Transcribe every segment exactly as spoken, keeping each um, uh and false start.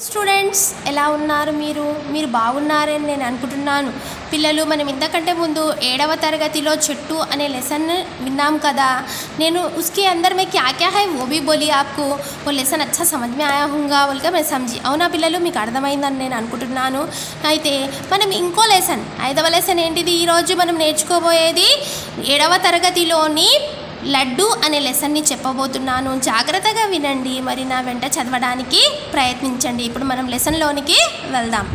students ఎలా ఉన్నారు మీరు మీరు బాగున్నారని నేను అనుకుంటున్నాను పిల్లలు మనం ఇంతకంటే ముందు ఏడవ తరగతిలో చెట్టు అనే లెసన్ విన్నాం కదా నేను उसके अंदर में क्या क्या है वो भी बोली आपको वो लेसन अच्छा समझ में आया होगा बोलकर मैं समझी అవునా పిల్లలు మీకు అర్థమైందని నేను అనుకుంటున్నాను అయితే మనం ఇంకో లెసన్ ఐదవ లెసన్ ఏంటిది ఈ రోజు మనం నేర్చుకోబోయేది ఏడవ తరగతిలోని లడ్డు అనే లెసన్ని చెప్పబోతున్నాను జాగ్రత్తగా వినండి మరి నా వెంట చదవడానికి ప్రయత్నించండి ఇప్పుడు మనం లెసన్లోనికి వెళ్దాం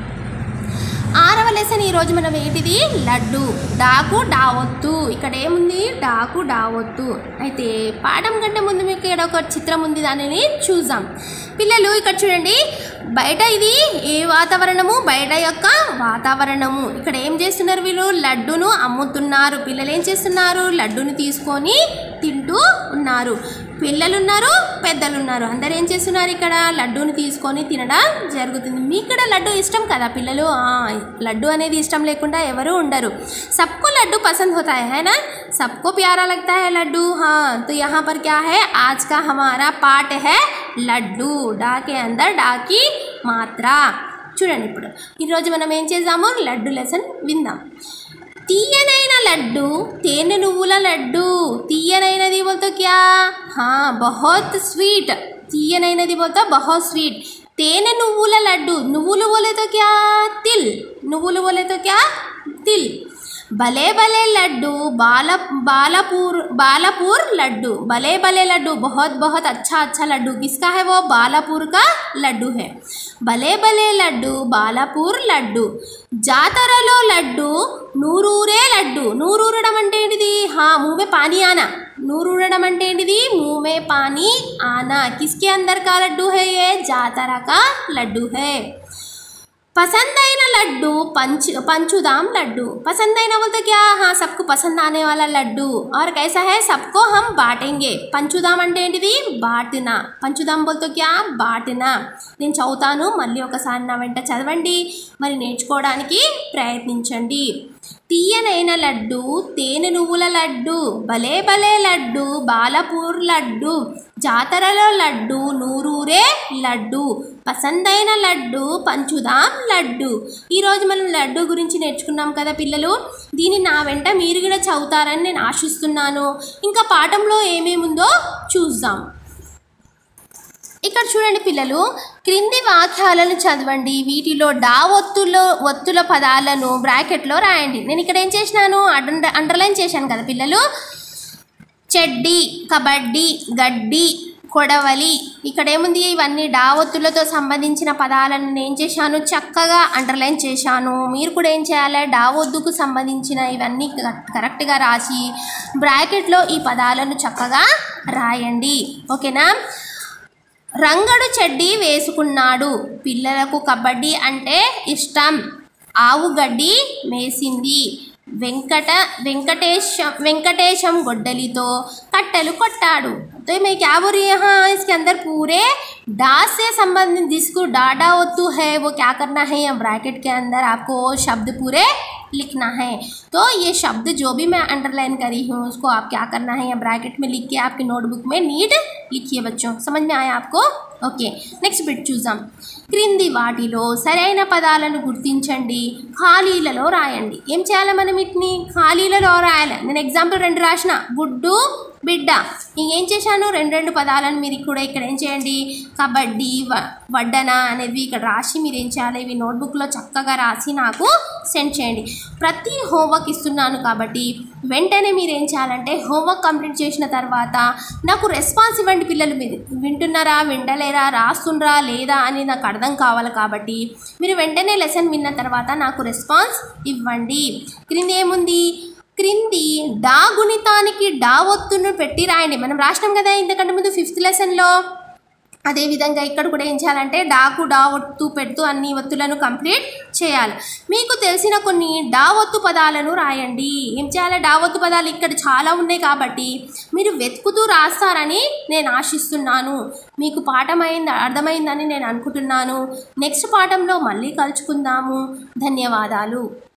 ఆరవ లెసన్ ఈ రోజు మనం ఏంటిది లడ్డు డాకు డావొత్తు ఇక్కడ ఏముంది డాకు డావొత్తు అయితే పాఠం కంటే ముందు మీకు ఇక్కడ ఒక చిత్రం ఉంది దానిని చూద్దాం పిల్లలు ఇక్కడ చూడండి బయట ఇది ఏ వాతావరణము బయట యొక్క వాతావరణము ఇక్కడ ఏం చేస్తున్నారు వీళ్ళు లడ్డును అమ్ముతున్నారు పిల్లలు ఏం చేస్తున్నారు లడ్డును తీసుకొని తింటూ ఉన్నారు పిల్లలు ఉన్నారు పెద్దలు ఉన్నారు అందరూ ఏం చేస్తున్నారు ఇక్కడ లడ్డూని తీసుకొని తినడం జరుగుతుంది మీకు కూడా లడ్డు ఇష్టం కదా పిల్లలు లడ్డు అనేది ఇష్టం లేకుండా ఎవరు ఉండరు सबको लड्डू पसंद होता है है ना सबको प्यारा लगता है लड्डू हाँ तो यहाँ पर क्या है आज का हमारा पाठ है लड्डू डा के अंदर डा की मात्रा చూడండి ఇప్పుడు ఈరోజు మనం ఏం చేద్దాము లడ్డు లెసన్ విందాం తీయనైన లడ్డు తేనె నువ్వుల లడ్డు తీయనైనది बोलते क्या हाँ बहुत स्वीट తీయనైనది बोलते बहुत स्वीट తేనె నువ్వుల లడ్డు నువ్వులు बोले तो क्या तिल నువ్వులు बोले तो क्या तिल भले भले लड्डू बाल बालापुर बालापुर लड्डू भले भले लड्डू बहुत बहुत अच्छा अच्छा लड्डू किसका है वो बालापुर का लड्डू है भले भले लड्डू बालापुर लड्डू जातरलो लड्डू नूरूरे लड्डू नूरूरडम అంటే ఏంటిది हाँ मुंह में पानी आना नूरूरडम అంటే ఏంటిది मुंह में पानी आना किसके अंदर का लड्डू है ये जातरा का लड्डू है पसंद आईना लड्डू पंच पंचुदाम लड्डू पसंद आईना बोलते क्या हाँ सबको पसंद आने वाला लड्डू और कैसा है सबको हम बांटेंगे पंचुदाम అంటే ఏంటిది బాటనా పంచుదాం बोलते क्या బాటనా నేను చదువుతాను మళ్ళీ ఒకసారి నా వెంట చదవండి మరి నేర్చుకోవడానికి ప్రయత్నించండి తీయనైన లడ్డు తేనె నువ్వుల లడ్డు భలే భలే లడ్డు బాలపూర్ లడ్డు జాతరలో లడ్డు నూరూరే లడ్డు పసందైన లడ్డు పంచుదాం లడ్డు ఈరోజు మనం లడ్డు గురించి నేర్చుకున్నాం కదా పిల్లలు దీన్ని నా వెంట మీరు కూడా చదువుతారని నేను ఆశిస్తున్నాను ఇంకా పాఠంలో ఏమేమి ఉందో చూద్దాం ఇక్కడ చూడండి పిల్లలు క్రింది వాక్యాలను చదవండి వీటిలో డా ఒత్తులో ఒత్తుల పదాలను బ్రాకెట్లో రాయండి నేను ఇక్కడ ఏం చేసినాను అండర్ అండర్లైన్ చేశాను కదా పిల్లలు చెడ్డి కబడ్డీ గడ్డి కొడవలి ఇక్కడ ఏముంది ఇవన్నీ డా ఒత్తులతో సంబంధించిన పదాలను నేను ఏం చేశాను చక్కగా అండర్లైన్ చేశాను మీరు కూడా ఏం చేయాలి డా ఒత్తుకు సంబంధించిన ఇవన్నీ కరెక్ట్గా రాసి బ్రాకెట్లో ఈ పదాలను చక్కగా రాయండి ఓకేనా రంగడు చెడ్డి వేసుకున్నాడు పిల్లలకు కబడ్డీ అంటే ఇష్టం ఆవు గడ్డి మేసింది వెంకట వెంకటేశం వెంకటేశం గొడ్డలితో కట్టెలు కొట్టాడు तो मैं क्या बोल रही हूँ हाँ इसके अंदर पूरे डा से संबंधित जिसको डाडा ओतू है वो क्या करना है या ब्रैकेट के अंदर आपको शब्द पूरे लिखना है तो ये शब्द जो भी मैं अंडरलाइन करी हूँ उसको आप क्या करना है या ब्रैकेट में लिख के आपके नोटबुक में नीट लिखिए बच्चों समझ में आया आपको ఓకే నెక్స్ట్ బిట్ చూద్దాం క్రింది వాటిలో సరైన పదాలను గుర్తించండి ఖాళీలలో రాయండి ఏం చేయాలి మనం వీటిని ఖాళీలలో రాయాలి నేను ఎగ్జాంపుల్ రెండు రాసిన గుడ్డు బిడ్డ ఇంకేం చేశాను రెండు రెండు పదాలను మీరు కూడా ఇక్కడ ఏం చేయండి కబడ్డీ వడ్డన అనేది ఇక్కడ రాసి మీరు ఏం చేయాలి ఇవి నోట్బుక్లో చక్కగా రాసి నాకు సెండ్ చేయండి ప్రతి హోంవర్క్ ఇస్తున్నాను కాబట్టి వెంటనే మీరు ఏం చేయాలంటే హోంవర్క్ కంప్లీట్ చేసిన తర్వాత నాకు రెస్పాన్స్ ఇవ్వండి పిల్లలు మీరు వింటున్నారా వింటలేరా రాస్తుండ్రా లేదా అని నాకు అర్థం కావాలి కాబట్టి మీరు వెంటనే లెసన్ విన్న తర్వాత నాకు రెస్పాన్స్ ఇవ్వండి క్రింది ఏముంది క్రింది డా గుణితానికి డా ఒత్తును పెట్టి రాయండి మనం రాసినాం కదా ఇంతకంటే ముందు ఫిఫ్త్ లెసన్లో అదేవిధంగా ఇక్కడ కూడా ఏం చేయాలంటే డాకు డా ఒత్తు పెడుతూ అన్ని ఒత్తులను కంప్లీట్ చేయాలి మీకు తెలిసిన కొన్ని డా ఒత్తు పదాలను రాయండి ఏం చేయాలి డా ఒత్తు పదాలు ఇక్కడ చాలా ఉన్నాయి కాబట్టి మీరు వెతుకుతూ రాస్తారని నేను ఆశిస్తున్నాను మీకు పాఠమైంది అర్థమైందని నేను అనుకుంటున్నాను నెక్స్ట్ పాఠంలో మళ్ళీ కలుసుకుందాము ధన్యవాదాలు